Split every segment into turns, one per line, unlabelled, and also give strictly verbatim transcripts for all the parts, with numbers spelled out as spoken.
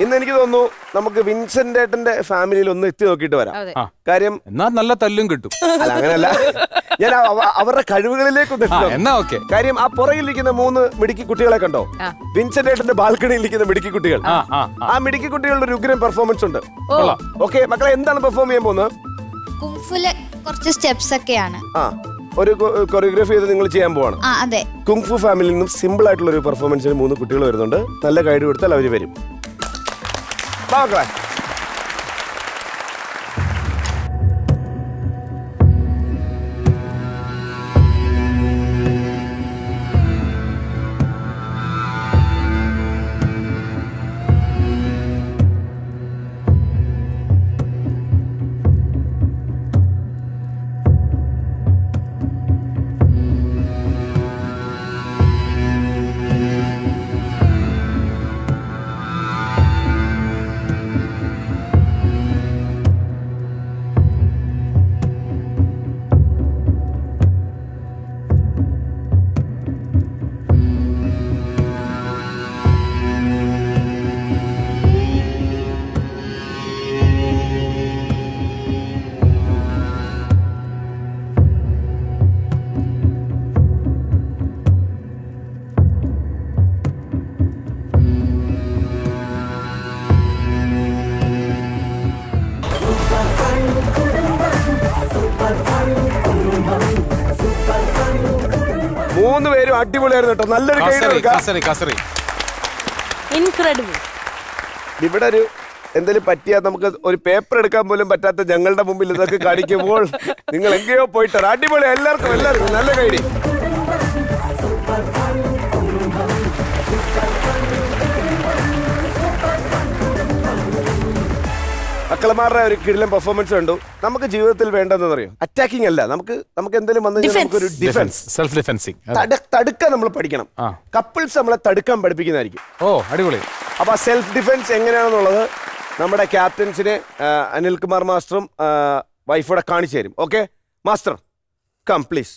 ഇന്ന് എനിക്ക് തോന്നുന്നു നമുക്ക് വിൻസെന്റ് ഏട്ടന്റെ ഫാമിലിയിൽ ഒന്ന് എത്തി നോക്കിയിട്ട് വരാം. കാര്യം
എന്നാ നല്ല തല്ലും കിട്ടും.
അല്ല അങ്ങനല്ല, ഞാൻ അവരുടെ കഴിവുകളിലേക്ക് ഒന്ന് എത്തി. കാര്യം ആ പുറകിലിരിക്കുന്ന മൂന്ന് മിടുക്കി കുട്ടികളെ കണ്ടോ? വിൻസെന്റ് ഏട്ടന്റെ ബാൽക്കണിയിൽ ഇരിക്കുന്ന മിടുക്കി കുട്ടികൾ. ആ മിടുക്കി കുട്ടികളുടെ ഒരു ഉഗ്രൻ പെർഫോമൻസ് ഉണ്ട്. ഓക്കെ മക്കളെ, എന്താണ് പെർഫോം ചെയ്യാൻ പോകുന്നത്?
കുങ്ഫുലെ കുറച്ച് സ്റ്റെപ്സ് ഒക്കെയാണ്.
ആ ഒരു കൊറിയോഗ്രാഫി ചെയ്ത് നിങ്ങൾ ചെയ്യാൻ പോവാണ്.
അതെ,
കുങ്ഫു ഫാമിലിയിൽ നിന്നും സിമ്പിൾ ആയിട്ടുള്ള ഒരു പെർഫോമൻസിന് മൂന്ന് കുട്ടികൾ വരുന്നുണ്ട്. നല്ല ഗൈഡ് കൊടുത്താൽ അവർ വരും. മക്കളെ മൂന്ന് പേരും അടിപൊളിയായിരുന്നു കേട്ടോ. നല്ലൊരു ഇവിടെ ഒരു എന്തെങ്കിലും പറ്റിയാൽ നമുക്ക് ഒരു പേപ്പർ എടുക്കാൻ പോലും പറ്റാത്ത ഞങ്ങളുടെ മുമ്പിൽ ഇതൊക്കെ കാണിക്കുമ്പോൾ നിങ്ങൾ എங்கേയോ പോയിട്ട് അടിപൊളി. എല്ലാവർക്കും എല്ലാവർക്കും നല്ല കൈഡി. മക്കളമാരുടെ ഒരു കിടിലൻ പെർഫോമൻസ് കണ്ടു. നമുക്ക് ജീവിതത്തിൽ വേണ്ടതെന്ന് അറിയാം, അറ്റാക്കിംഗ് അല്ല, നമുക്ക് നമുക്ക് എന്തെങ്കിലും വന്നു നമുക്കൊരു ഡിഫൻസ്, സെൽഫ് ഡിഫെൻസിങ് തടുക്കാൻ നമ്മൾ പഠിക്കണം. കപ്പിൾസ് നമ്മളെ തടുക്കാൻ പഠിപ്പിക്കുന്നതായിരിക്കും. ഓ അടിപൊളി. അപ്പൊ സെൽഫ് ഡിഫെൻസ് എങ്ങനെയാണെന്നുള്ളത് നമ്മുടെ ക്യാപ്റ്റൻസിനെ അനിൽകുമാർ മാസ്റ്ററും വൈഫോടെ കാണിച്ചു തരും. Okay master, come please.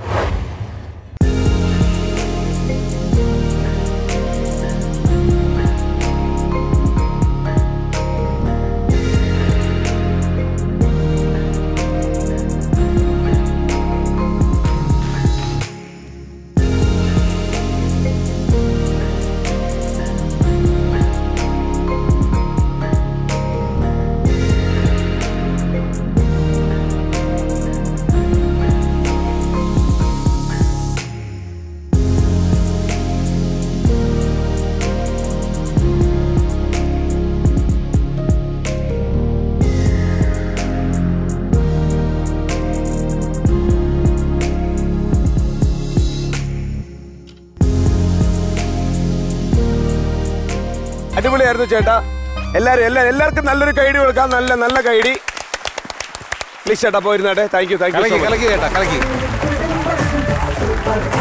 അടിപൊളിയായിരുന്നു ചേട്ടാ. എല്ലാവരും എല്ലാവരും എല്ലാവർക്കും നല്ലൊരു കൈഡി കൊടുക്കാം. നല്ല നല്ല കൈഡി പ്ലീസ് ചേട്ടാ. പോയിരുന്നാട്ടെ. Thank you thank U.